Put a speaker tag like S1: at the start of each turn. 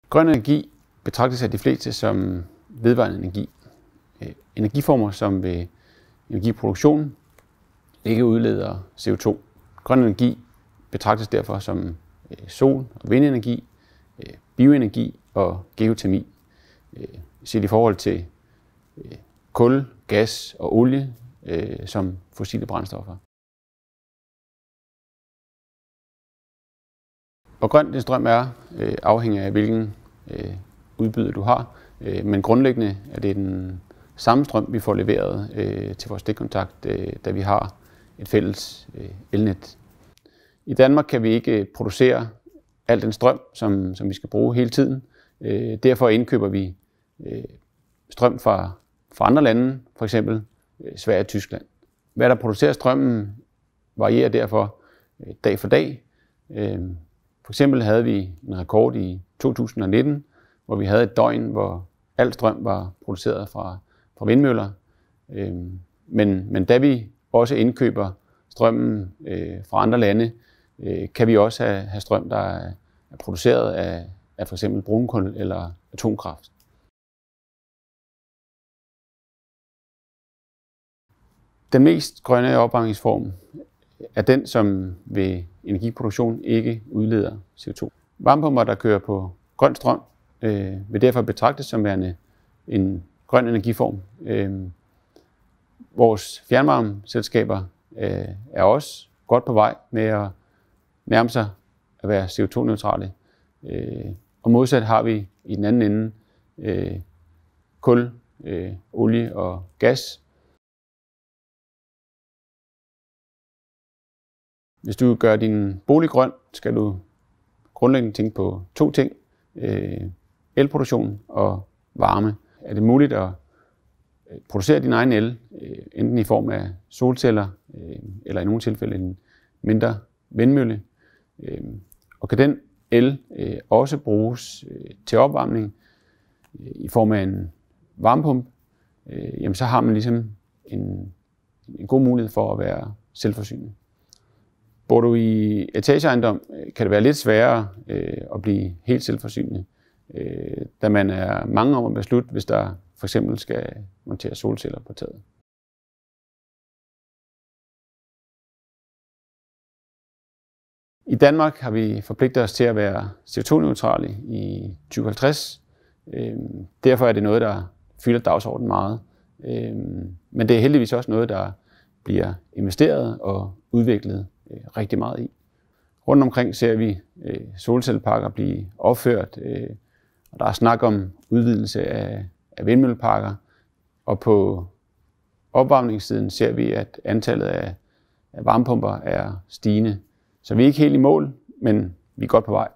S1: Grøn energi betragtes af de fleste som vedvarende energi. Energiformer, som ved energiproduktion ikke udleder CO2. Grøn energi betragtes derfor som sol- og vindenergi, bioenergi og geotermi, set i forhold til kul, gas og olie som fossile brændstoffer. Hvor grøn din strøm er, afhænger af hvilken udbyder du har, men grundlæggende er det den samme strøm, vi får leveret til vores stikkontakt, da vi har et fælles elnet. I Danmark kan vi ikke producere al den strøm, som vi skal bruge hele tiden. Derfor indkøber vi strøm fra andre lande, f.eks. Sverige og Tyskland. Hvad der producerer strømmen varierer derfor dag for dag. For eksempel havde vi en rekord i 2019, hvor vi havde et døgn, hvor al strøm var produceret fra vindmøller. Men da vi også indkøber strømmen fra andre lande, kan vi også have strøm, der er produceret af for eksempel brunkul eller atomkraft. Den mest grønne opvarmningsform er den, som ved energiproduktion ikke udleder CO2. Varmepumper, der kører på grøn strøm, vil derfor betragtes som værende en grøn energiform. Vores fjernvarmeselskaber er også godt på vej med at nærme sig at være CO2-neutrale. Og modsat har vi i den anden ende kul, olie og gas. Hvis du gør din bolig grøn, skal du grundlæggende tænke på to ting. Elproduktion og varme. Er det muligt at producere din egen el, enten i form af solceller, eller i nogle tilfælde en mindre vindmølle. Og kan den el også bruges til opvarmning i form af en varmepumpe, jamen så har man ligesom en god mulighed for at være selvforsynende. Bor du i etageejendom, kan det være lidt sværere at blive helt selvforsynende, da man er mange om at beslutte, hvis der for eksempel skal montere solceller på taget. I Danmark har vi forpligtet os til at være CO2-neutrale i 2050. Derfor er det noget, der fylder dagsordenen meget. Men det er heldigvis også noget, der bliver investeret og udviklet rigtig meget i. Rundt omkring ser vi solcelleparker blive opført, og der er snak om udvidelse af vindmølleparker. Og på opvarmningssiden ser vi, at antallet af varmepumper er stigende. Så vi er ikke helt i mål, men vi er godt på vej.